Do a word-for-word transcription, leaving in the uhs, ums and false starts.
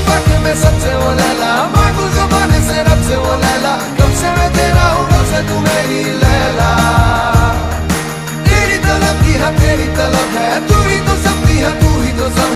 वक्त में सबसे वो लैला, मांगू ज़माने से रब से वो लैला, कब से मैं तेरा हूँ कब से तू मेरी लैला। तेरी तलब की हम तेरी तलब है, तू ही तो सबकी है, तू ही तो सब